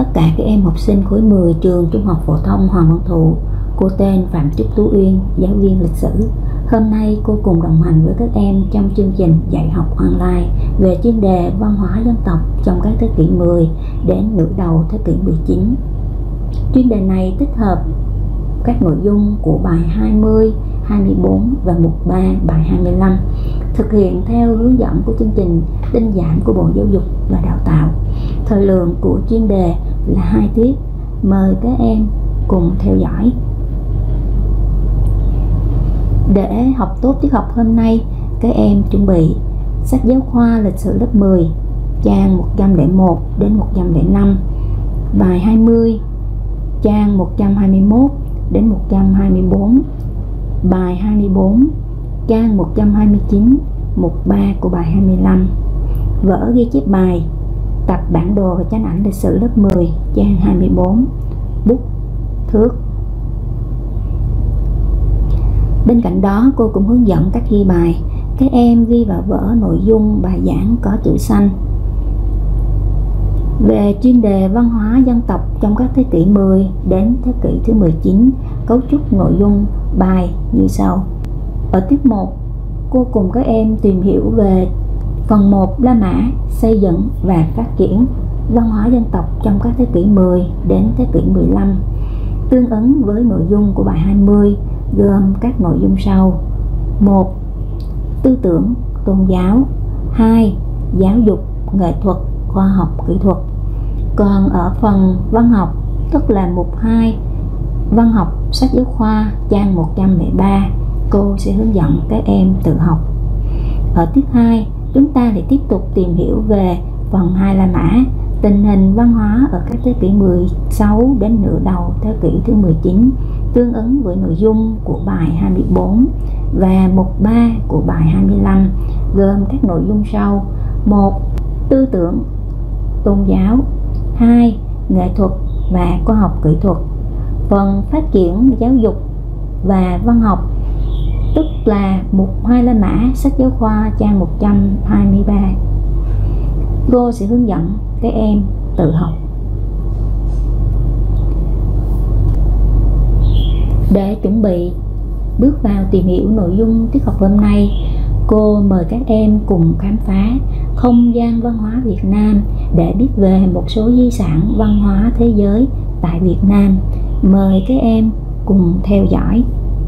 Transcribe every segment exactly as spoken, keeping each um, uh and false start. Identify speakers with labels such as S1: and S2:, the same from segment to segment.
S1: tất cả các em học sinh khối mười trường Trung học phổ thông Hoàng Văn Thụ. Cô tên Phạm Trúc Tú Uyên, giáo viên lịch sử. Hôm nay cô cùng đồng hành với các em trong chương trình dạy học online về chuyên đề văn hóa dân tộc trong các thế kỷ mười đến nửa đầu thế kỷ mười chín. Chuyên đề này tích hợp các nội dung của bài hai mươi, hai mươi bốn và mục ba bài hai mươi lăm, thực hiện theo hướng dẫn của chương trình tinh giản của Bộ Giáo dục và Đào tạo. Thời lượng của chuyên đề là hai tiết. Mời các em cùng theo dõi. Để học tốt tiết học hôm nay, các em chuẩn bị sách giáo khoa lịch sử lớp mười, trang một trăm lẻ một đến một trăm lẻ năm, bài hai mươi, trang một trăm hai mươi mốt đến một trăm hai mươi bốn, bài hai mươi bốn, trang một trăm hai mươi chín, mục ba của bài hai mươi lăm, vở ghi chép bài, tập bản đồ và tranh ảnh lịch sử lớp mười, trang hai mươi bốn, bút, thước. Bên cạnh đó, cô cũng hướng dẫn cách ghi bài. Các em ghi vào vở nội dung bài giảng có chữ xanh. Về chuyên đề văn hóa dân tộc trong các thế kỷ mười đến thế kỷ thứ mười chín, cấu trúc nội dung bài như sau. Ở tiết một, cô cùng các em tìm hiểu về phần một La Mã, xây dựng và phát triển văn hóa dân tộc trong các thế kỷ mười đến thế kỷ mười lăm, tương ứng với nội dung của bài hai mươi, gồm các nội dung sau. một. Tư tưởng, tôn giáo. Hai. Giáo dục, nghệ thuật, khoa học, kỹ thuật. Còn ở phần văn học, tức là mục hai, văn học, sách giáo khoa, trang một trăm lẻ ba, cô sẽ hướng dẫn các em tự học. Ở tiết hai, chúng ta lại tiếp tục tìm hiểu về phần hai La Mã, tình hình văn hóa ở các thế kỷ mười sáu đến nửa đầu thế kỷ thứ mười chín, tương ứng với nội dung của bài hai mươi bốn và mục ba của bài hai mươi lăm, gồm các nội dung sau. một. Tư tưởng, tôn giáo. Hai. Nghệ thuật và khoa học kỹ thuật. Phần phát triển giáo dục và văn học, tức là mục hai La Mã, sách giáo khoa, trang một trăm hai mươi ba. Cô sẽ hướng dẫn các em tự học. Để chuẩn bị bước vào tìm hiểu nội dung tiết học hôm nay, cô mời các em cùng khám phá không gian văn hóa Việt Nam để biết về một số di sản văn hóa thế giới tại Việt Nam. Mời các em cùng theo dõi.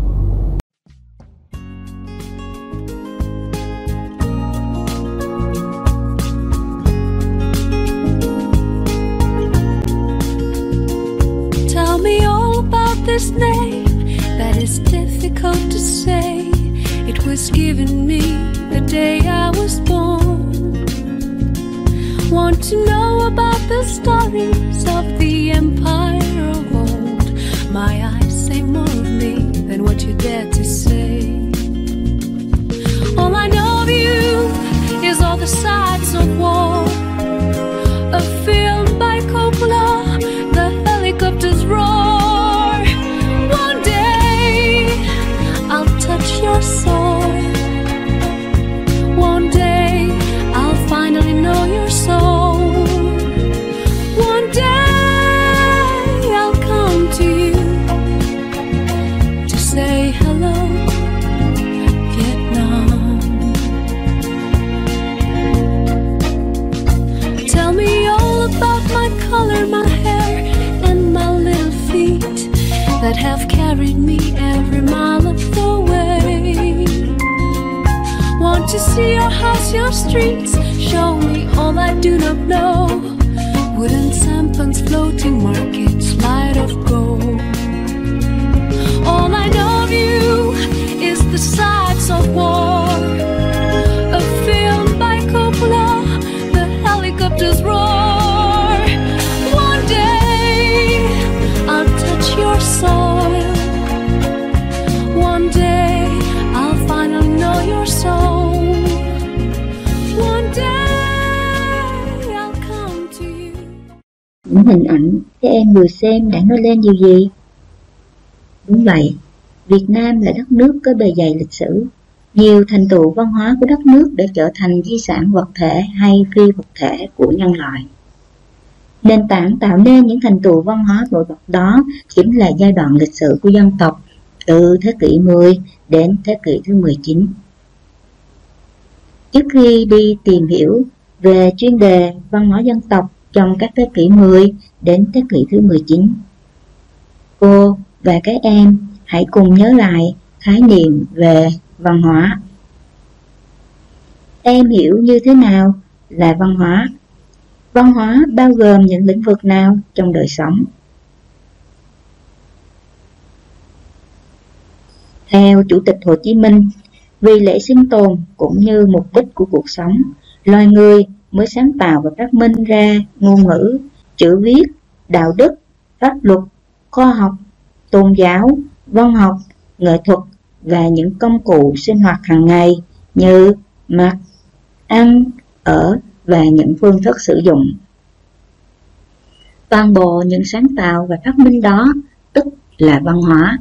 S2: Tell me all about this name that is difficult to say. It was given me the day I was born. Want to know about the stories of the empire of old? My eyes say more of me than what you dare to say. All I know of you is all the sides of war, a film by Coppola, the helicopters roar. One day I'll touch your soul. One day I'll finally know your soul. One day I'll come to you to say hello, Vietnam. Tell me all about my color, my hair, and my little feet that have carried me every mile of the way. Want to see your house, your streets, show me all I do not know. Wooden sampans, floating markets, light of gold. All I know of you is the sides of war, a film by Coppola, the helicopters roar. One day I'll touch your soil. One day I'll finally know your soul. One day I'll come to you.
S1: Những hình ảnh các em vừa xem đã nói lên điều gì? Đúng vậy, Việt Nam là đất nước có bề dày lịch sử. Nhiều thành tựu văn hóa của đất nước đã trở thành di sản vật thể hay phi vật thể của nhân loại. Nền tảng tạo nên những thành tựu văn hóa nổi bật đó chính là giai đoạn lịch sử của dân tộc từ thế kỷ mười đến thế kỷ thứ mười chín. Trước khi đi tìm hiểu về chuyên đề văn hóa dân tộc trong các thế kỷ mười đến thế kỷ thứ mười chín, cô và các em hãy cùng nhớ lại khái niệm về văn hóa. Em hiểu như thế nào là văn hóa? Văn hóa bao gồm những lĩnh vực nào trong đời sống? Theo Chủ tịch Hồ Chí Minh, vì lẽ sinh tồn cũng như mục đích của cuộc sống, loài người mới sáng tạo và phát minh ra ngôn ngữ, chữ viết, đạo đức, pháp luật, khoa học, tôn giáo, văn học, nghệ thuật và những công cụ sinh hoạt hàng ngày như mặc, ăn, ở và những phương thức sử dụng. Toàn bộ những sáng tạo và phát minh đó tức là văn hóa.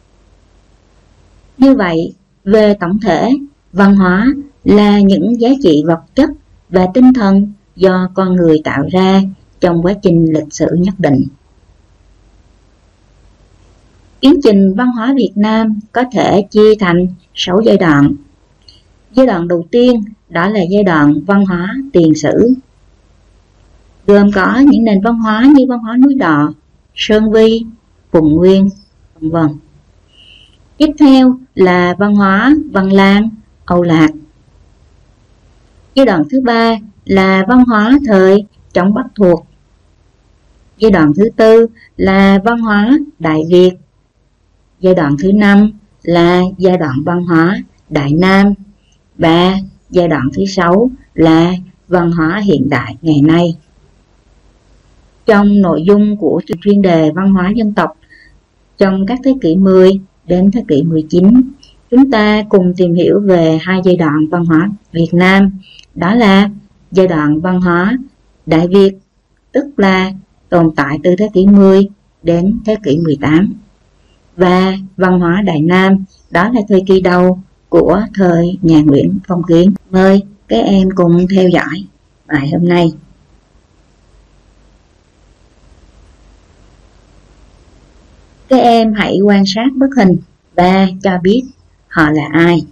S1: Như vậy, về tổng thể, văn hóa là những giá trị vật chất và tinh thần do con người tạo ra trong quá trình lịch sử nhất định. Tiến trình văn hóa Việt Nam có thể chia thành sáu giai đoạn. Giai đoạn đầu tiên đó là giai đoạn văn hóa tiền sử, gồm có những nền văn hóa như văn hóa núi Đọ, Sơn Vi, Phùng Nguyên, vân vân. Tiếp theo là văn hóa Văn Lang, Âu Lạc. Giai đoạn thứ ba là văn hóa thời chống Bắc thuộc. Giai đoạn thứ tư là văn hóa Đại Việt. Giai đoạn thứ năm là giai đoạn văn hóa Đại Nam. Và giai đoạn thứ sáu là văn hóa hiện đại ngày nay. Trong nội dung của chuyên đề văn hóa dân tộc trong các thế kỷ mười đến thế kỷ mười chín, chúng ta cùng tìm hiểu về hai giai đoạn văn hóa Việt Nam, đó là giai đoạn văn hóa Đại Việt, tức là tồn tại từ thế kỷ mười đến thế kỷ mười tám, và văn hóa Đại Nam, đó là thời kỳ đầu của thời nhà Nguyễn Phong Kiến. Mời các em cùng theo dõi bài hôm nay. Các em hãy quan sát bức hình và cho biết họ là ai.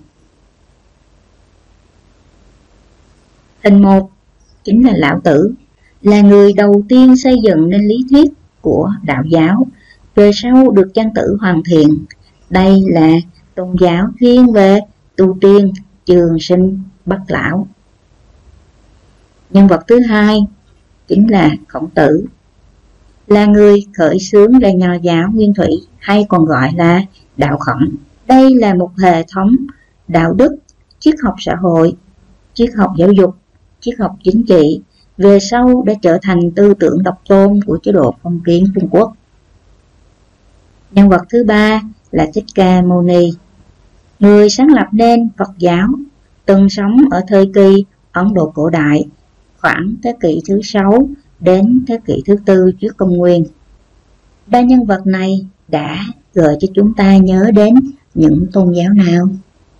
S1: Hình một chính là Lão Tử, là người đầu tiên xây dựng nên lý thuyết của đạo giáo, về sau được Chân Tử hoàn thiện. Đây là tôn giáo thiên về tu tiên, trường sinh, bất lão. Nhân vật thứ hai chính là Khổng Tử, là người khởi xướng ra nho giáo nguyên thủy, hay còn gọi là đạo Khổng. Đây là một hệ thống đạo đức, triết học xã hội, triết học giáo dục, triết học chính trị, về sau đã trở thành tư tưởng độc tôn của chế độ phong kiến Trung Quốc. Nhân vật thứ ba là Thích Ca Mâu Ni, người sáng lập nên Phật giáo, từng sống ở thời kỳ Ấn Độ cổ đại, khoảng thế kỷ thứ sáu đến thế kỷ thứ tư trước công nguyên. Ba nhân vật này đã gợi cho chúng ta nhớ đến những tôn giáo nào?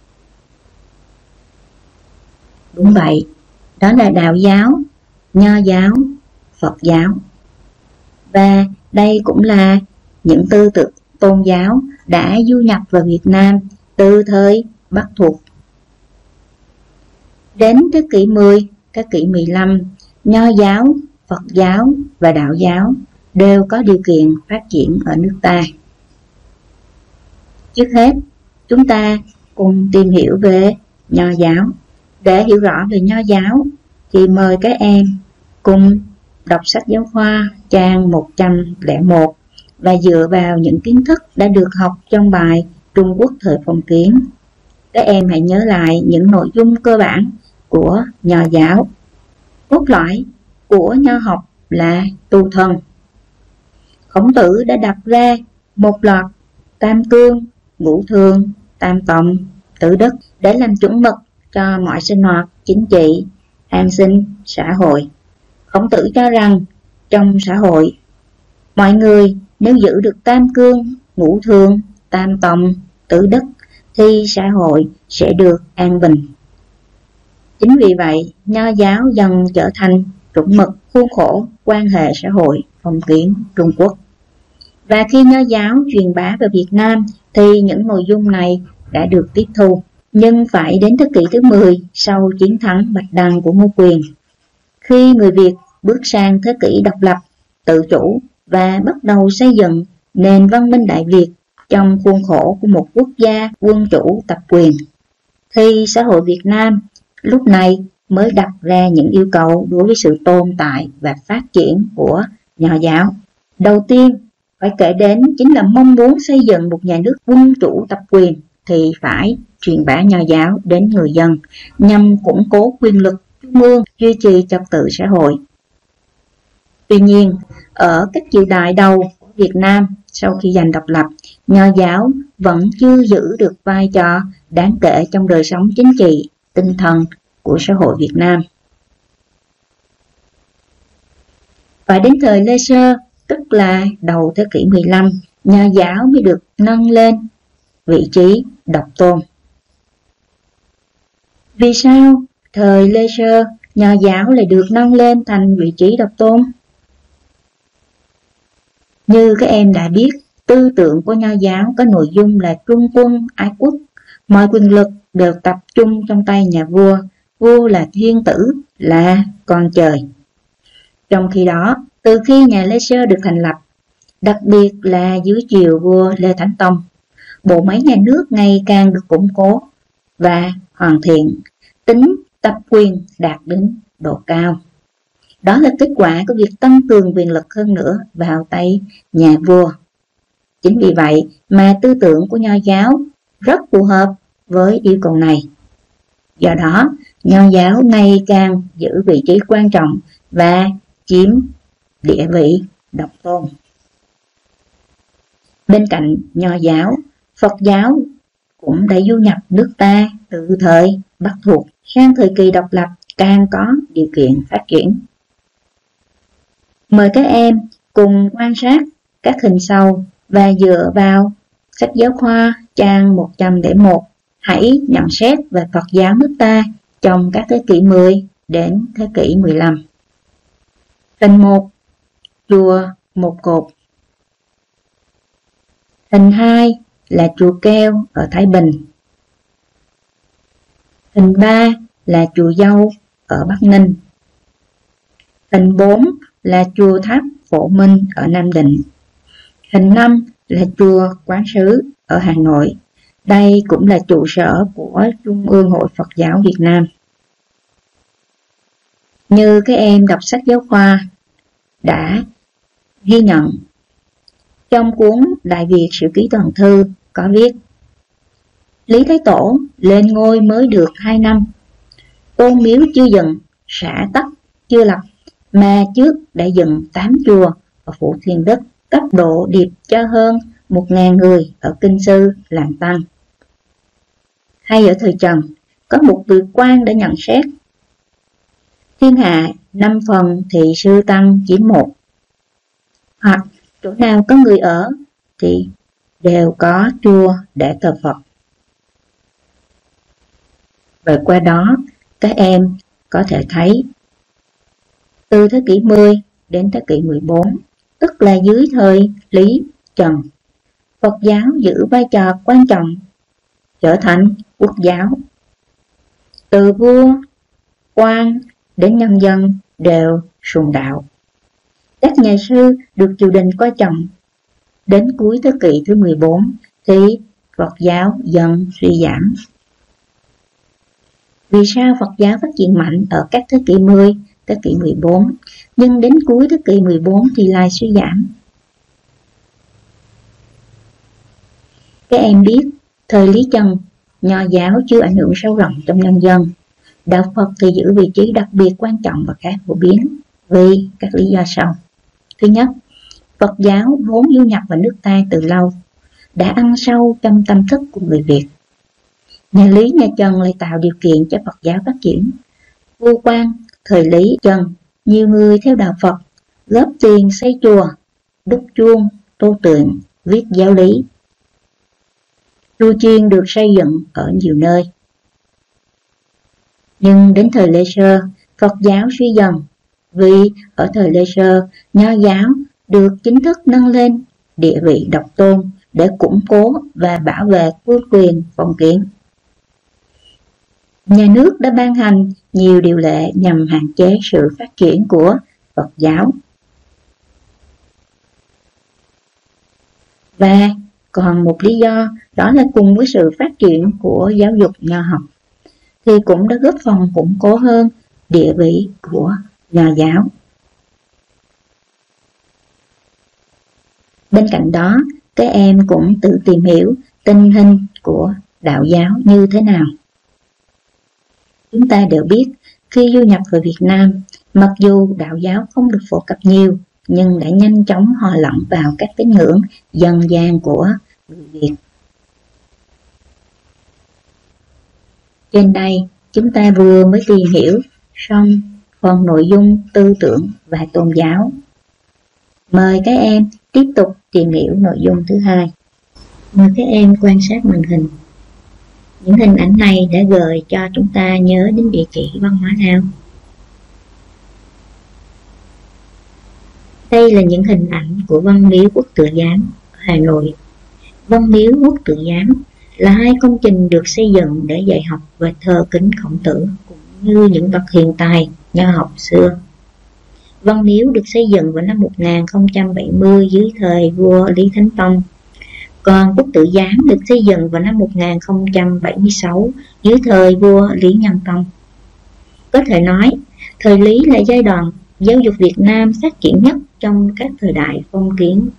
S1: Đúng vậy, đó là đạo giáo, nho giáo, Phật giáo. Và đây cũng là những tư tưởng tôn giáo đã du nhập vào Việt Nam từ thời Bắc thuộc. Đến thế kỷ mười, thế kỷ mười lăm, nho giáo, Phật giáo và đạo giáo đều có điều kiện phát triển ở nước ta. Trước hết, chúng ta cùng tìm hiểu về nho giáo. Để hiểu rõ về nho giáo thì mời các em cùng đọc sách giáo khoa trang một trăm lẻ một và dựa vào những kiến thức đã được học trong bài Trung Quốc thời phong kiến. Các em hãy nhớ lại những nội dung cơ bản của nho giáo. Cốt lõi của nho học là tu thân. Khổng Tử đã đặt ra một loạt tam cương, ngũ thường, tam tòng, tử đức để làm chuẩn mực cho mọi sinh hoạt chính trị, an sinh, xã hội. Khổng Tử cho rằng trong xã hội, mọi người nếu giữ được tam cương, ngũ thường, tam tòng, tử đức thì xã hội sẽ được an bình. Chính vì vậy, nho giáo dần trở thành chuẩn mực, khuôn khổ, quan hệ xã hội, phong kiến Trung Quốc. Và khi Nho giáo truyền bá vào Việt Nam thì những nội dung này đã được tiếp thu. Nhưng phải đến thế kỷ thứ mười, sau chiến thắng Bạch Đằng của Ngô Quyền, khi người Việt bước sang thế kỷ độc lập, tự chủ và bắt đầu xây dựng nền văn minh Đại Việt trong khuôn khổ của một quốc gia quân chủ tập quyền, thì xã hội Việt Nam lúc này mới đặt ra những yêu cầu đối với sự tồn tại và phát triển của Nho giáo. Đầu tiên phải kể đến chính là mong muốn xây dựng một nhà nước quân chủ tập quyền thì phải truyền bá Nho giáo đến người dân nhằm củng cố quyền lực trung ương, duy trì trật tự xã hội. Tuy nhiên, ở các triều đại đầu của Việt Nam sau khi giành độc lập, Nho giáo vẫn chưa giữ được vai trò đáng kể trong đời sống chính trị, tinh thần của xã hội Việt Nam. Phải đến thời Lê Sơ, tức là đầu thế kỷ mười lăm, Nho giáo mới được nâng lên vị trí độc tôn. Vì sao thời Lê Sơ Nho giáo lại được nâng lên thành vị trí độc tôn? Như các em đã biết, tư tưởng của Nho giáo có nội dung là trung quân, ái quốc, mọi quyền lực đều tập trung trong tay nhà vua, vua là thiên tử, là con trời. Trong khi đó, từ khi nhà Lê Sơ được thành lập, đặc biệt là dưới triều vua Lê Thánh Tông, bộ máy nhà nước ngày càng được củng cố và hoàn thiện, tính tập quyền đạt đến độ cao. Đó là kết quả của việc tăng cường quyền lực hơn nữa vào tay nhà vua. Chính vì vậy mà tư tưởng của Nho giáo rất phù hợp với yêu cầu này. Do đó, Nho giáo ngày càng giữ vị trí quan trọng và chiếm địa vị độc tôn. Bên cạnh Nho giáo, Phật giáo cũng đã du nhập nước ta từ thời Bắc thuộc, sang thời kỳ độc lập càng có điều kiện phát triển. Mời các em cùng quan sát các hình sau và dựa vào sách giáo khoa trang một trăm lẻ một, hãy nhận xét về Phật giáo nước ta trong các thế kỷ mười đến thế kỷ mười lăm. Hình một, chùa Một Cột. Hình hai là chùa Keo ở Thái Bình. Hình ba là chùa Dâu ở Bắc Ninh. Hình bốn là chùa Tháp Phổ Minh ở Nam Định. Hình năm là chùa Quán Sứ ở Hà Nội. Đây cũng là trụ sở của Trung ương Hội Phật giáo Việt Nam. Như các em đọc sách giáo khoa đã ghi nhận, trong cuốn Đại Việt Sử Ký Toàn Thư có viết: Lý Thái Tổ lên ngôi mới được hai năm, tôn miếu chưa dựng, xã tắc chưa lập, mà trước đã dựng tám chùa ở Phủ Thiên Đức, cấp độ điệp cho hơn một ngàn người ở Kinh Sư làm tăng. Hay ở thời Trần, có một vị quan đã nhận xét: thiên hạ năm phần thì sư tăng chiếm một, hoặc chỗ nào có người ở thì đều có chùa để thờ Phật. Và qua đó các em có thể thấy từ thế kỷ mười đến thế kỷ mười bốn, tức là dưới thời Lý Trần, Phật giáo giữ vai trò quan trọng, trở thành quốc giáo. Từ vua, quan đến nhân dân đều sùng đạo. Các nhà sư được triều đình coi trọng. Đến cuối thế kỷ thứ mười bốn thì Phật giáo dần suy giảm. Vì sao Phật giáo phát triển mạnh ở các thế kỷ mười, thế kỷ mười bốn, nhưng đến cuối thế kỷ mười bốn thì lại suy giảm? Các em biết, thời Lý Trần, Nho giáo chưa ảnh hưởng sâu rộng trong nhân dân. Đạo Phật thì giữ vị trí đặc biệt quan trọng và khá phổ biến vì các lý do sau. Thứ nhất, Phật giáo vốn du nhập vào nước ta từ lâu, đã ăn sâu trong tâm thức của người Việt. Nhà Lý, nhà Trần lại tạo điều kiện cho Phật giáo phát triển. Vua quan thời Lý Trần, nhiều người theo đạo Phật, góp tiền xây chùa, đúc chuông, tô tượng, viết giáo lý. Chùa chiền được xây dựng ở nhiều nơi. Nhưng đến thời Lê Sơ, Phật giáo suy dần Vì ở thời Lê Sơ, Nho giáo được chính thức nâng lên địa vị độc tôn để củng cố và bảo vệ vương quyền phong kiến. Nhà nước đã ban hành nhiều điều lệ nhằm hạn chế sự phát triển của Phật giáo. Và còn một lý do đó là cùng với sự phát triển của giáo dục nho học thì cũng đã góp phần củng cố hơn địa vị của nho giáo. Bên cạnh đó, các em cũng tự tìm hiểu tình hình của đạo giáo như thế nào. Chúng ta đều biết khi du nhập vào Việt Nam, mặc dù đạo giáo không được phổ cập nhiều, nhưng đã nhanh chóng hòa lẫn vào các tín ngưỡng dân gian của người Việt. Trên đây, chúng ta vừa mới tìm hiểu xong phần nội dung tư tưởng và tôn giáo. Mời các em tiếp tục tìm hiểu nội dung thứ hai. Mời các em quan sát màn hình. Những hình ảnh này đã gợi cho chúng ta nhớ đến địa chỉ văn hóa nào? Đây là những hình ảnh của Văn miếu Quốc Tử Giám ở Hà Nội. Văn miếu Quốc Tử Giám là hai công trình được xây dựng để dạy học và thờ kính Khổng Tử cũng như những bậc hiền tài nho học xưa. Văn miếu được xây dựng vào năm một nghìn không trăm bảy mươi dưới thời vua Lý Thánh Tông. Còn Quốc Tử Giám được xây dựng vào năm một nghìn không trăm bảy mươi sáu dưới thời vua Lý Nhân Tông. Có thể nói, thời Lý là giai đoạn giáo dục Việt Nam phát triển nhất trong các thời đại phong kiến.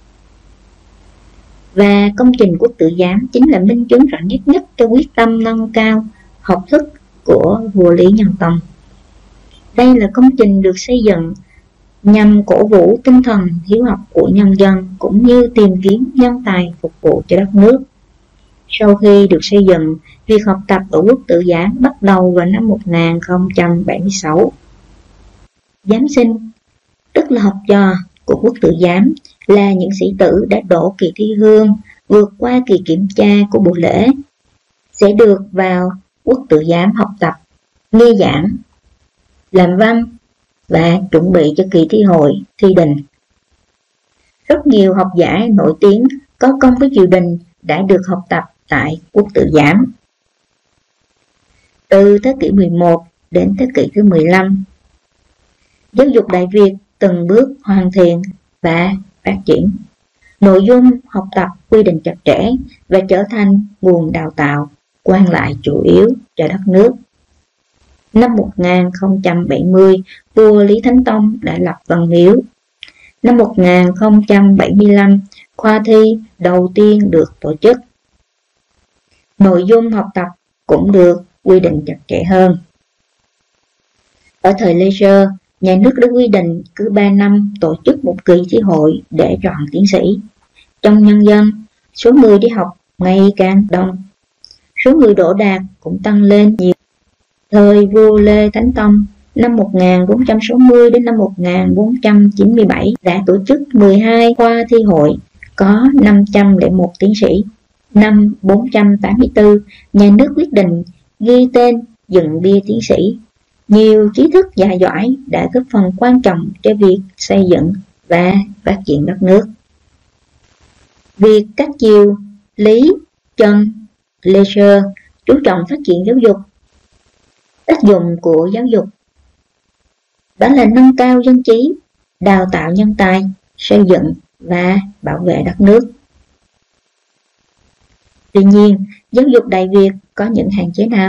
S1: Và công trình Quốc Tử Giám chính là minh chứng rõ nhất nhất cho quyết tâm nâng cao học thức của vua Lý Nhân Tông. Đây là công trình được xây dựng nhằm cổ vũ tinh thần hiếu học của nhân dân cũng như tìm kiếm nhân tài phục vụ cho đất nước. Sau khi được xây dựng, việc học tập ở Quốc Tử Giám bắt đầu vào năm một nghìn không trăm bảy mươi sáu. Giám sinh, tức là học trò của Quốc Tử Giám, là những sĩ tử đã đỗ kỳ thi hương, vượt qua kỳ kiểm tra của buổi lễ, sẽ được vào Quốc Tử Giám học tập, nghe giảng, làm văn và chuẩn bị cho kỳ thi hội, thi đình. Rất nhiều học giả nổi tiếng có công với triều đình đã được học tập tại Quốc Tử Giám. Từ thế kỷ mười một đến thế kỷ thứ mười lăm, giáo dục Đại Việt từng bước hoàn thiện và phát triển. Nội dung học tập quy định chặt chẽ và trở thành nguồn đào tạo quan lại chủ yếu cho đất nước. Năm một nghìn không trăm bảy mươi, vua Lý Thánh Tông đã lập Văn miếu. Năm một nghìn không trăm bảy mươi lăm, khoa thi đầu tiên được tổ chức. Nội dung học tập cũng được quy định chặt chẽ hơn. Ở thời Lê Sơ, nhà nước đã quy định cứ ba năm tổ chức một kỳ thi hội để chọn tiến sĩ. Trong nhân dân, số người đi học ngày càng đông, số người đỗ đạt cũng tăng lên nhiều. Thời vua Lê Thánh Tông, năm một nghìn bốn trăm sáu mươi đến năm một nghìn bốn trăm chín mươi bảy đã tổ chức mười hai khoa thi hội, có năm trăm lẻ một tiến sĩ. Năm bốn trăm tám mươi tư, nhà nước quyết định ghi tên dựng bia tiến sĩ. Nhiều trí thức già giỏi đã góp phần quan trọng cho việc xây dựng và phát triển đất nước. Việc các triều Lý, Trần, Lê Sơ chú trọng phát triển giáo dục. Tác dụng của giáo dục đó là nâng cao dân trí, đào tạo nhân tài, xây dựng và bảo vệ đất nước. Tuy nhiên, giáo dục Đại Việt có những hạn chế nào?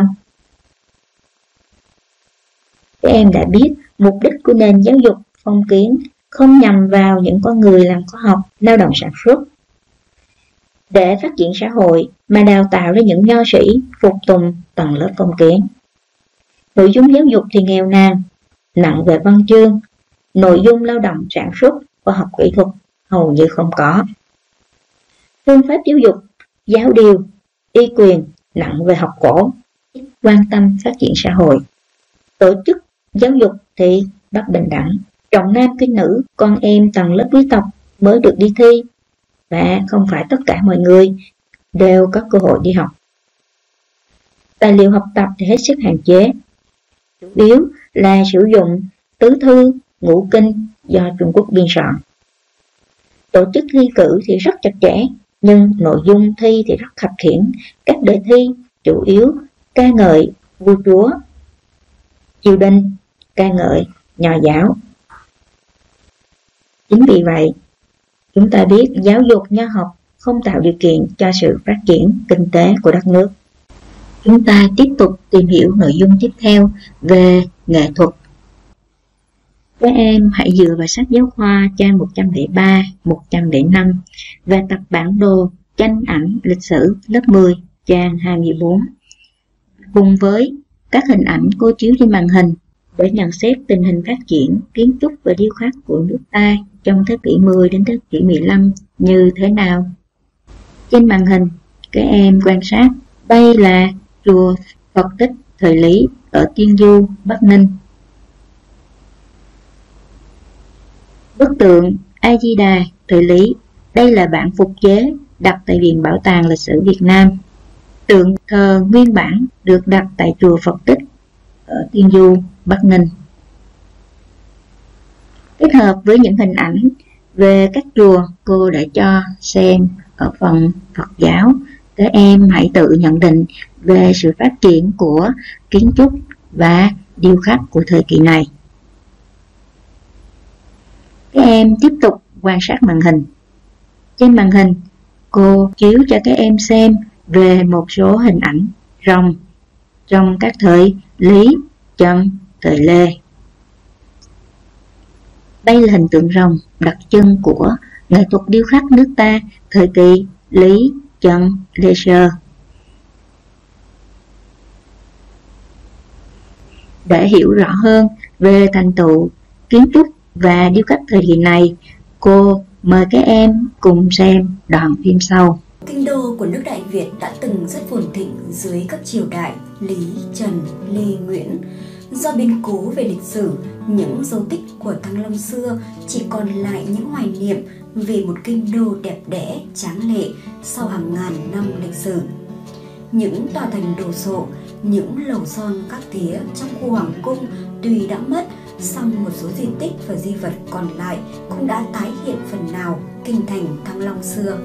S1: Các em đã biết mục đích của nền giáo dục phong kiến không nhằm vào những con người làm khoa học, lao động sản xuất để phát triển xã hội, mà đào tạo ra những nho sĩ phục tùng tầng lớp phong kiến. Nội dung giáo dục thì nghèo nàn, nặng về văn chương, nội dung lao động sản xuất, khoa học kỹ thuật hầu như không có. Phương pháp giáo dục, giáo điều, y quyền nặng về học cổ, ít quan tâm phát triển xã hội. Tổ chức giáo dục thì bất bình đẳng, trọng nam khinh nữ, con em tầng lớp quý tộc mới được đi thi, và không phải tất cả mọi người đều có cơ hội đi học. Tài liệu học tập thì hết sức hạn chế, chủ yếu là sử dụng tứ thư, ngũ kinh do Trung Quốc biên soạn. Tổ chức thi cử thì rất chặt chẽ, nhưng nội dung thi thì rất khập khiễng. Các đề thi chủ yếu ca ngợi vua chúa, triều đình, ca ngợi nho giáo. Chính vì vậy, chúng ta biết giáo dục nho học không tạo điều kiện cho sự phát triển kinh tế của đất nước. Chúng ta tiếp tục tìm hiểu nội dung tiếp theo về nghệ thuật. Các em hãy dựa vào sách giáo khoa trang một trăm lẻ ba, một trăm lẻ năm và tập bản đồ tranh ảnh lịch sử lớp mười trang hai mươi bốn. Cùng với các hình ảnh cô chiếu trên màn hình để nhận xét tình hình phát triển kiến trúc và điêu khắc của nước ta trong thế kỷ mười đến thế kỷ mười lăm như thế nào. Trên màn hình, các em quan sát đây là chùa Phật Tích thời Lý ở Tiên Du, Bắc Ninh. Bức tượng A Di Đà thời Lý, đây là bản phục chế đặt tại Viện Bảo tàng Lịch sử Việt Nam. Tượng thờ nguyên bản được đặt tại chùa Phật Tích ở Tiên Du, Bắc Ninh. Kết hợp với những hình ảnh về các chùa cô đã cho xem ở phần Phật giáo, các em hãy tự nhận định về sự phát triển của kiến trúc và điêu khắc của thời kỳ này. Các em tiếp tục quan sát màn hình. Trên màn hình, cô chiếu cho các em xem về một số hình ảnh rồng trong các thời Lý, Trần, thời Lê. Đây là hình tượng rồng đặc trưng của nghệ thuật điêu khắc nước ta thời kỳ Lý, Trần, Lê Sơ. Để hiểu rõ hơn về thành tựu kiến trúc và điêu khắc thời kỳ này, cô mời các em cùng xem đoạn phim sau.
S3: Kinh đô của nước Đại Việt đã từng rất phồn thịnh dưới các triều đại Lý, Trần, Lê, Nguyễn. Do biến cố về lịch sử, những dấu tích của Thăng Long xưa chỉ còn lại những hoài niệm về một kinh đô đẹp đẽ, tráng lệ sau hàng ngàn năm lịch sử. Những tòa thành đồ sộ, những lầu son các tía trong khu hoàng cung tuy đã mất, song một số di tích và di vật còn lại cũng đã tái hiện phần nào kinh thành Thăng Long xưa.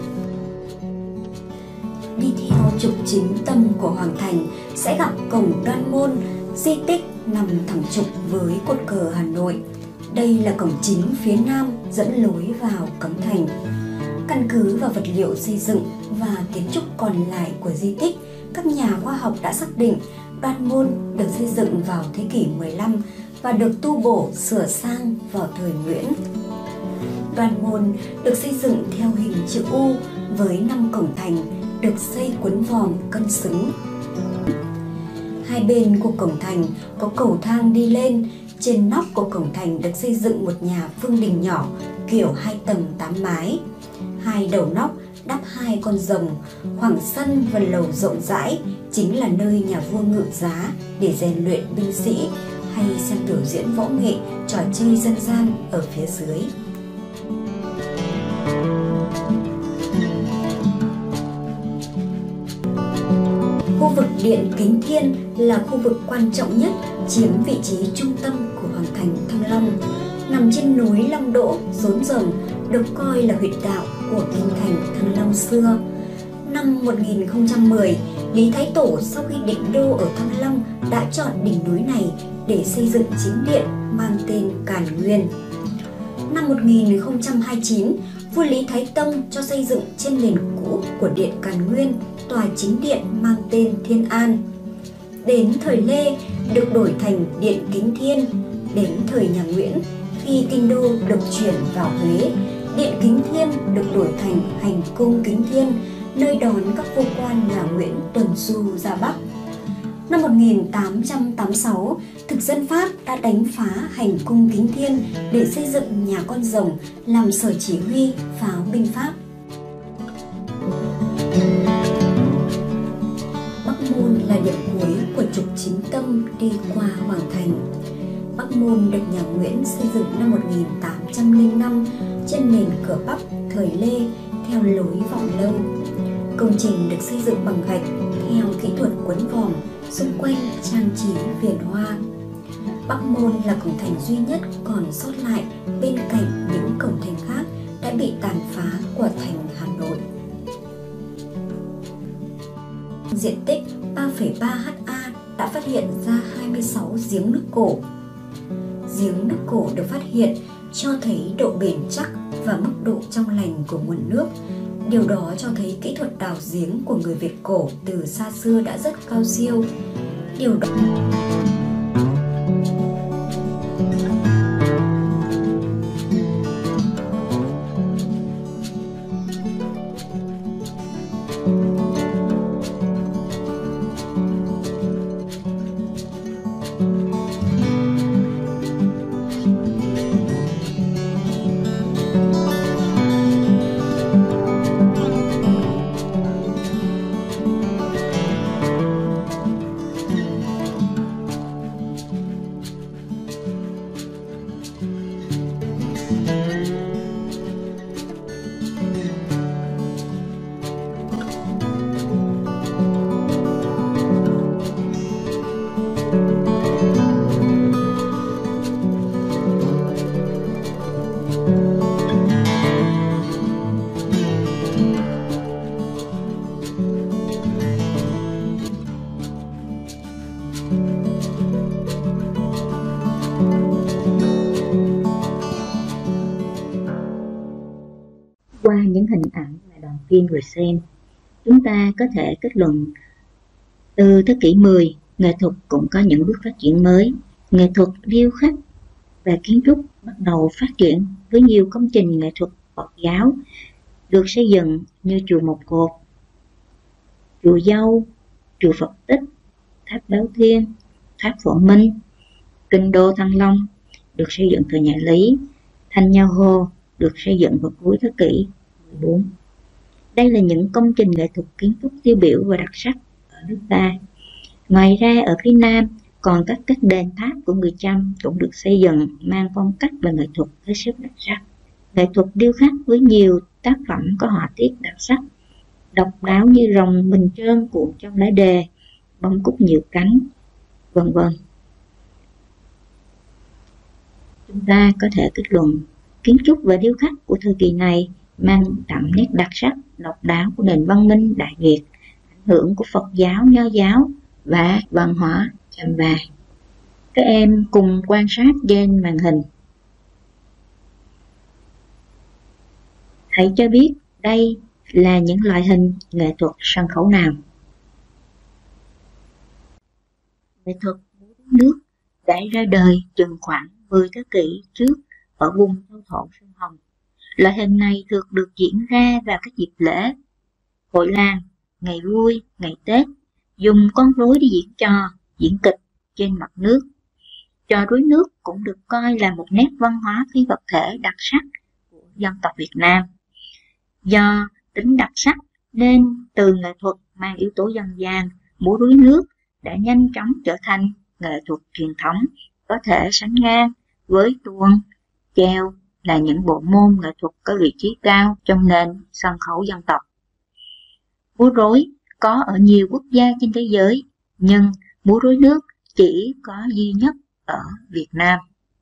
S3: Đi theo trục chính tâm của hoàng thành sẽ gặp cổng Đoan Môn, di tích nằm thẳng trục với cột cờ Hà Nội. Đây là cổng chính phía nam dẫn lối vào cấm thành. Căn cứ vào vật liệu xây dựng và kiến trúc còn lại của di tích, các nhà khoa học đã xác định Đoan Môn được xây dựng vào thế kỷ mười lăm và được tu bổ sửa sang vào thời Nguyễn. Đoan Môn được xây dựng theo hình chữ U với năm cổng thành được xây quấn vòm cân xứng. Hai bên của cổng thành có cầu thang đi lên. Trên nóc của cổng thành được xây dựng một nhà phương đình nhỏ kiểu hai tầng tám mái. Hai đầu nóc đắp hai con rồng. Khoảng sân và lầu rộng rãi chính là nơi nhà vua ngự giá để rèn luyện binh sĩ hay xem biểu diễn võ nghệ, trò chơi dân gian ở phía dưới. Khu vực Điện Kính Thiên là khu vực quan trọng nhất, chiếm vị trí trung tâm của hoàng thành Thăng Long. Nằm trên núi Long Đỗ, rốn rồng, được coi là huyệt đạo của kinh thành Thăng Long xưa. Năm một nghìn không trăm mười, Lý Thái Tổ sau khi định đô ở Thăng Long đã chọn đỉnh núi này để xây dựng chính điện mang tên Càn Nguyên. Năm một nghìn không trăm hai mươi chín, vua Lý Thái Tông cho xây dựng trên nền cũ của điện Càn Nguyên tòa chính điện mang tên Thiên An. Đến thời Lê được đổi thành Điện Kính Thiên. Đến thời nhà Nguyễn, khi kinh đô được chuyển vào Huế, Điện Kính Thiên được đổi thành Hành Cung Kính Thiên, nơi đón các vua quan nhà Nguyễn tuần du ra Bắc. Năm một nghìn tám trăm tám mươi sáu, thực dân Pháp đã đánh phá Hành Cung Kính Thiên để xây dựng nhà con rồng làm sở chỉ huy pháo binh Pháp. Bắc Môn là điểm cuối của trục chính tâm đi qua hoàng thành. Bắc Môn được nhà Nguyễn xây dựng năm một nghìn tám trăm lẻ năm trên nền cửa Bắc thời Lê theo lối vọng lâu. Công trình được xây dựng bằng gạch theo kỹ thuật quấn vòm, xung quanh trang trí viền hoa. Bắc Môn là cổng thành duy nhất còn sót lại bên cạnh những cổng thành khác đã bị tàn phá của thành Hà Nội. Diện tích ba phẩy ba ha đã phát hiện ra hai mươi sáu giếng nước cổ. Giếng nước cổ được phát hiện cho thấy độ bền chắc và mức độ trong lành của nguồn nước. Điều đó cho thấy kỹ thuật đào giếng của người Việt cổ từ xa xưa đã rất cao siêu. Điều đó
S1: qua những hình ảnh mà đoàn phim vừa xem, chúng ta có thể kết luận từ thế kỷ mười, nghệ thuật cũng có những bước phát triển mới. Nghệ thuật điêu khắc và kiến trúc bắt đầu phát triển với nhiều công trình nghệ thuật Phật giáo được xây dựng như chùa Một Cột, chùa Dâu, chùa Phật Tích, tháp Báo Thiên, tháp Phổ Minh, kinh đô Thăng Long được xây dựng thời nhà Lý, Thanh Nha Hồ được xây dựng vào cuối thế kỷ mười bốn. Đây là những công trình nghệ thuật kiến trúc tiêu biểu và đặc sắc ở nước ta. Ngoài ra ở phía Nam còn các các đền tháp của người Chăm cũng được xây dựng mang phong cách và nghệ thuật hết sức đặc sắc. Nghệ thuật điêu khắc với nhiều tác phẩm có họa tiết đặc sắc, độc đáo như rồng bình trơn cuộn trong lá đề, bông cúc nhiều cánh, vân vân. Chúng ta có thể kết luận kiến trúc và điêu khắc của thời kỳ này mang đậm nét đặc sắc, độc đáo của nền văn minh Đại Việt, ảnh hưởng của Phật giáo, Nho giáo và văn hóa Chăm Ba. Các em cùng quan sát trên màn hình. Hãy cho biết đây là những loại hình nghệ thuật sân khấu nào. Nghệ thuật múa nước đã ra đời chừng khoảng mười thế kỷ trước ở vùng châu thổ sông Hồng. Loại hình này thường được diễn ra vào các dịp lễ, hội làng, ngày vui, ngày Tết, dùng con rối để diễn trò, diễn kịch trên mặt nước. Trò rối nước cũng được coi là một nét văn hóa phi vật thể đặc sắc của dân tộc Việt Nam. Do tính đặc sắc nên từ nghệ thuật mang yếu tố dân gian, múa rối nước đã nhanh chóng trở thành nghệ thuật truyền thống có thể sánh ngang với tuồng, chèo là những bộ môn nghệ thuật có vị trí cao trong nền sân khấu dân tộc. Múa rối có ở nhiều quốc gia trên thế giới, nhưng múa rối nước chỉ có duy nhất ở Việt Nam.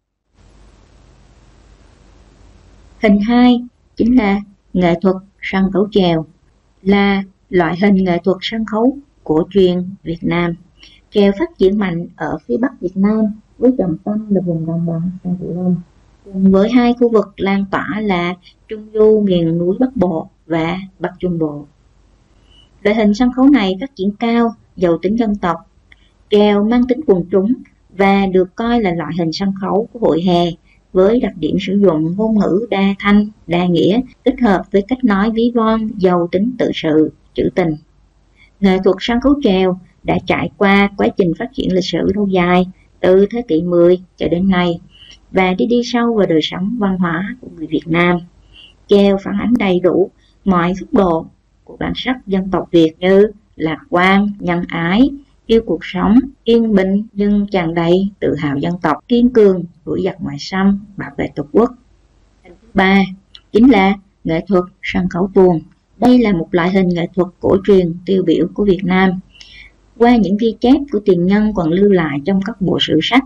S1: Hình hai chính là nghệ thuật sân khấu chèo, là loại hình nghệ thuật sân khấu cổ truyền Việt Nam. Chèo phát triển mạnh ở phía Bắc Việt Nam với trọng tâm là vùng đồng bằng sông Cửu Long, cùng với hai khu vực lan tỏa là Trung Du miền núi Bắc Bộ và Bắc Trung Bộ. Loại hình sân khấu này phát triển cao, giàu tính dân tộc. Chèo mang tính quần chúng và được coi là loại hình sân khấu của hội hè với đặc điểm sử dụng ngôn ngữ đa thanh, đa nghĩa, kết hợp với cách nói ví von, giàu tính tự sự, trữ tình. Nghệ thuật sân khấu chèo đã trải qua quá trình phát triển lịch sử lâu dài từ thế kỷ mười cho đến nay và đi đi sâu vào đời sống văn hóa của người Việt Nam. Chèo phản ánh đầy đủ mọi góc độ của bản sắc dân tộc Việt như lạc quan, nhân ái, yêu cuộc sống, yên bình nhưng tràn đầy tự hào dân tộc, kiên cường, đuổi giặc ngoại xâm, bảo vệ tổ quốc. Thứ ba chính là nghệ thuật sân khấu tuồng. Đây là một loại hình nghệ thuật cổ truyền tiêu biểu của Việt Nam. Qua những ghi chép của tiền nhân còn lưu lại trong các bộ sử sách,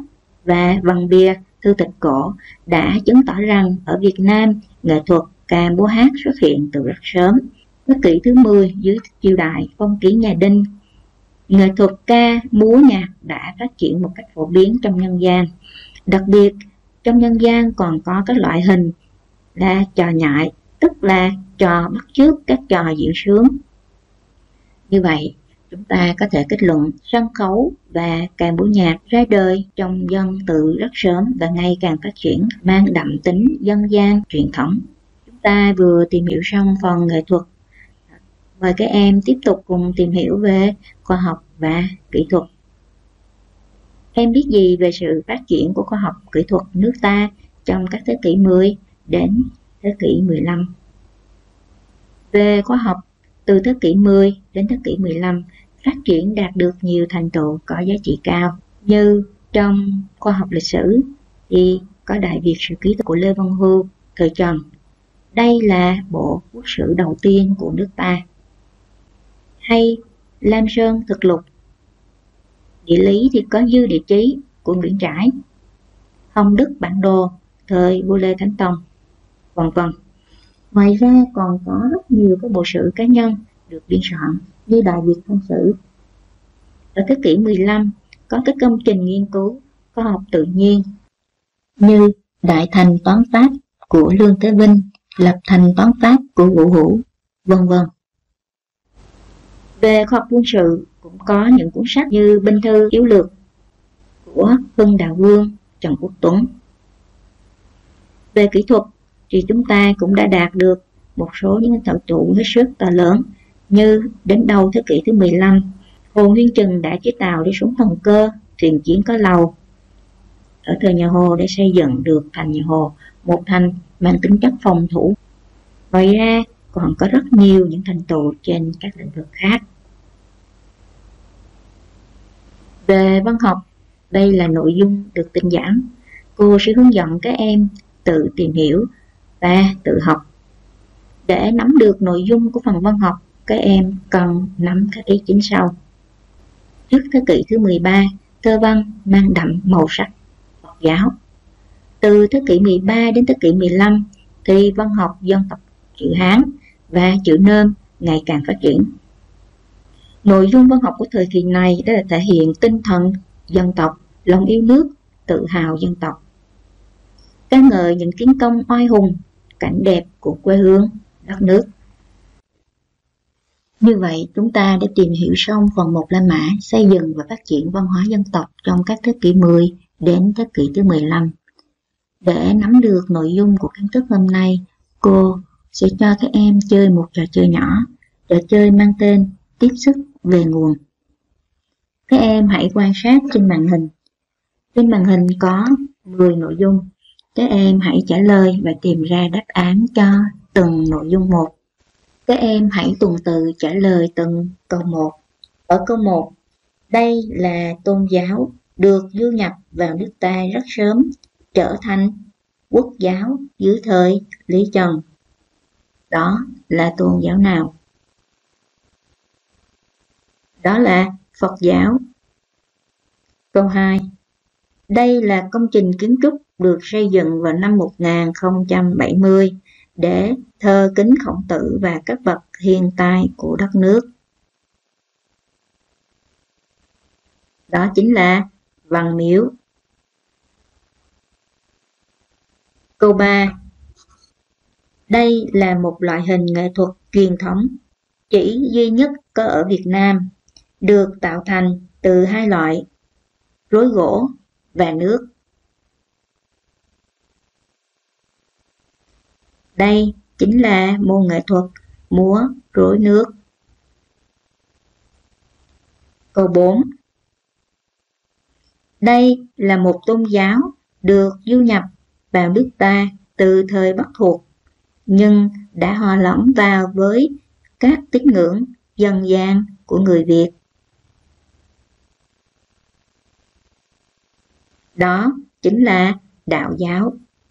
S1: và văn bia, thư tịch cổ đã chứng tỏ rằng ở Việt Nam, nghệ thuật ca múa hát xuất hiện từ rất sớm. Thế kỷ thứ mười, dưới triều đại phong kiến nhà Đinh, nghệ thuật ca múa nhạc đã phát triển một cách phổ biến trong nhân gian. Đặc biệt, trong nhân gian còn có các loại hình là trò nhại, tức là trò bắt chước các trò diễn sướng. Như vậy, chúng ta có thể kết luận sân khấu và ca múa nhạc ra đời trong dân từ rất sớm và ngày càng phát triển, mang đậm tính dân gian truyền thống. Chúng ta vừa tìm hiểu xong phần nghệ thuật. Mời các em tiếp tục cùng tìm hiểu về khoa học và kỹ thuật. Em biết gì về sự phát triển của khoa học kỹ thuật nước ta trong các thế kỷ mười đến thế kỷ mười lăm? Về khoa học, từ thế kỷ mười đến thế kỷ mười lăm, phát triển đạt được nhiều thành tựu có giá trị cao. Như trong khoa học lịch sử thì có Đại Việt Sử Ký của Lê Văn Hưu thời Trần. Đây là bộ quốc sử đầu tiên của nước ta. Hay Lam Sơn Thực Lục. Địa lý thì có Dư Địa Chí của Nguyễn Trãi, Hồng Đức Bản Đồ thời vua Lê Thánh Tông, vân vân. Ngoài ra còn có rất nhiều các bộ sử cá nhân được biên soạn như Đại Việt Thông Sử. Ở thế kỷ mười lăm có các công trình nghiên cứu khoa học tự nhiên như Đại Thành Toán Pháp của Lương Thế Vinh, Lập Thành Toán Pháp của Vũ Hữu, vân vân. Về khoa học quân sự cũng có những cuốn sách như Binh thư Yếu lược của Hưng Đạo Vương, Trần Quốc Tuấn. Về kỹ thuật thì chúng ta cũng đã đạt được một số những thành tựu hết sức to lớn, như đến đầu thế kỷ thứ mười lăm, Hồ Nguyên Trừng đã chế tạo để súng thần cơ, thuyền chiến có lầu ở thời nhà Hồ để xây dựng được thành nhà Hồ, một thành mang tính chất phòng thủ. Ngoài ra còn có rất nhiều những thành tựu trên các lĩnh vực khác. Về văn học, đây là nội dung được tinh giản. Cô sẽ hướng dẫn các em tự tìm hiểu và tự học. Để nắm được nội dung của phần văn học, các em cần nắm các ý chính sau. Trước thế kỷ thứ mười ba, thơ văn mang đậm màu sắc Phật giáo. Từ thế kỷ mười ba đến thế kỷ mười lăm thì văn học dân tộc chữ Hán và chữ Nôm ngày càng phát triển. Nội dung văn học của thời kỳ này đã thể hiện tinh thần dân tộc, lòng yêu nước, tự hào dân tộc, ca ngợi những chiến công oai hùng, cảnh đẹp của quê hương, đất nước. Như vậy, chúng ta đã tìm hiểu xong phần một La Mã xây dựng và phát triển văn hóa dân tộc trong các thế kỷ mười đến thế kỷ thứ mười lăm. Để nắm được nội dung của kiến thức hôm nay, cô sẽ cho các em chơi một trò chơi nhỏ. Trò chơi mang tên Tiếp sức về nguồn. Các em hãy quan sát trên màn hình. Trên màn hình có mười nội dung. Các em hãy trả lời và tìm ra đáp án cho từng nội dung một. Các em hãy tuần tự trả lời từng câu một. Ở câu một, đây là tôn giáo được du nhập vào nước ta rất sớm, trở thành quốc giáo dưới thời Lý Trần. Đó là tôn giáo nào? Đó là Phật giáo. Câu hai, đây là công trình kiến trúc được xây dựng vào năm một nghìn không trăm bảy mươi để thờ kính Khổng Tử và các bậc hiền tài của đất nước. Đó chính là Văn Miếu. Câu ba, đây là một loại hình nghệ thuật truyền thống chỉ duy nhất có ở Việt Nam, được tạo thành từ hai loại, rối gỗ và nước. Đây chính là môn nghệ thuật múa rối nước. Câu bốn, đây là một tôn giáo được du nhập vào nước ta từ thời Bắc thuộc, nhưng đã hòa lẫn vào với các tín ngưỡng dân gian của người Việt. Đó chính là đạo giáo.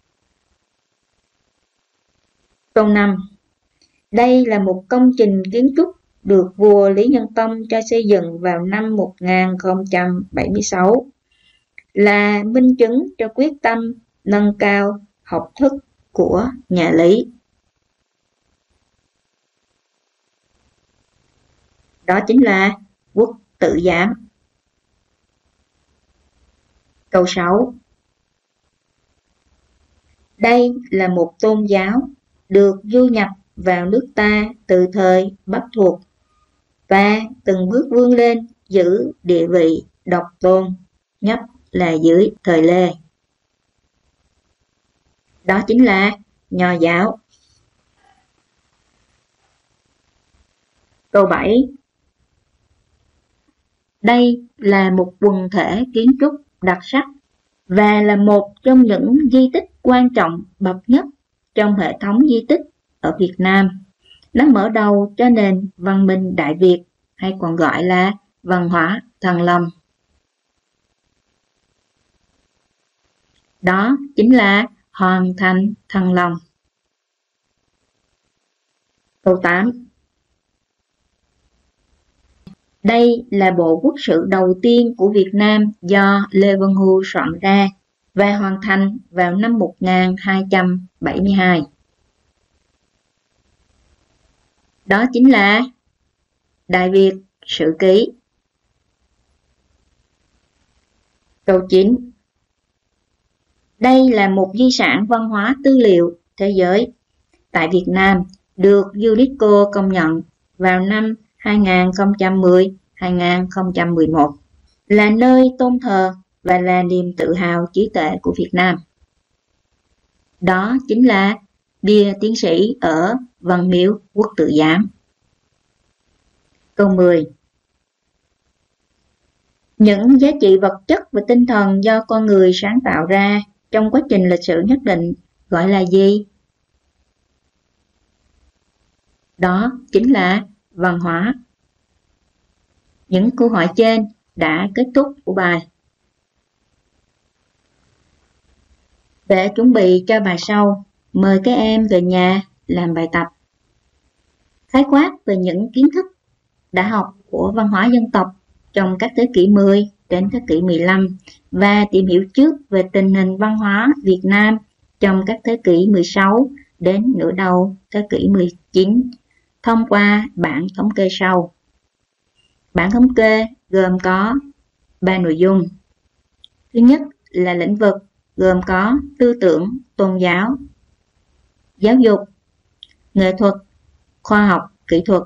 S1: Câu năm, đây là một công trình kiến trúc được vua Lý Nhân Tông cho xây dựng vào năm một nghìn không trăm bảy mươi sáu. là minh chứng cho quyết tâm nâng cao học thức của nhà Lý. Đó chính là quốc tự giám. Câu sáu. Đây là một tôn giáo được du nhập vào nước ta từ thời Bắc thuộc và từng bước vươn lên giữ địa vị độc tôn, nhất là dưới thời Lê. Đó chính là Nho giáo. Câu bảy. Đây là một quần thể kiến trúc đặc sắc và là một trong những di tích quan trọng bậc nhất trong hệ thống di tích ở Việt Nam. Nó mở đầu cho nền văn minh Đại Việt, hay còn gọi là văn hóa Thăng Long. Đó chính là Hoàng thành Thăng Long. Câu tám. Đây là bộ quốc sử đầu tiên của Việt Nam do Lê Văn Hưu soạn ra và hoàn thành vào năm một nghìn hai trăm bảy mươi hai. Đó chính là Đại Việt Sử Ký. Câu chín. Đây là một di sản văn hóa tư liệu thế giới tại Việt Nam, được UNESCO công nhận vào năm hai nghìn không trăm mười đến hai nghìn không trăm mười một, là nơi tôn thờ và là niềm tự hào trí tuệ của Việt Nam. Đó chính là bia tiến sĩ ở Văn Miếu Quốc Tự Giám. Câu mười. Những giá trị vật chất và tinh thần do con người sáng tạo ra trong quá trình lịch sử nhất định gọi là gì? Đó chính là văn hóa. Những câu hỏi trên đã kết thúc của bài. Để chuẩn bị cho bài sau, mời các em về nhà làm bài tập. Khái quát về những kiến thức đã học của văn hóa dân tộc trong các thế kỷ mười đến thế kỷ mười lăm và tìm hiểu trước về tình hình văn hóa Việt Nam trong các thế kỷ mười sáu đến nửa đầu thế kỷ mười chín thông qua bảng thống kê sau. Bảng thống kê gồm có ba nội dung. Thứ nhất là lĩnh vực, gồm có tư tưởng, tôn giáo, giáo dục, nghệ thuật, khoa học, kỹ thuật.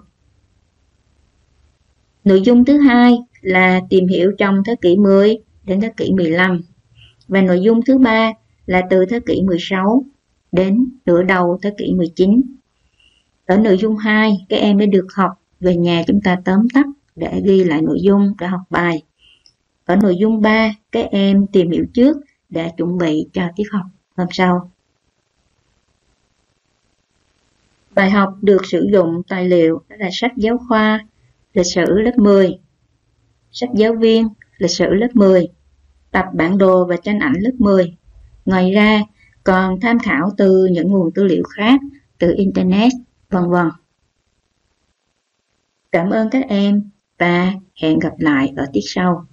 S1: Nội dung thứ hai là tìm hiểu trong thế kỷ mười đến thế kỷ mười lăm. Và nội dung thứ ba là từ thế kỷ mười sáu đến nửa đầu thế kỷ mười chín. Ở nội dung hai, các em đã được học, về nhà chúng ta tóm tắt để ghi lại nội dung để học bài. Ở nội dung ba, các em tìm hiểu trước để chuẩn bị cho tiết học hôm sau. Bài học được sử dụng tài liệu đó là sách giáo khoa lịch sử lớp mười, sách giáo viên lịch sử lớp mười, tập bản đồ và tranh ảnh lớp mười. Ngoài ra còn tham khảo từ những nguồn tư liệu khác, từ Internet, vân vân. Cảm ơn các em và hẹn gặp lại ở tiết sau.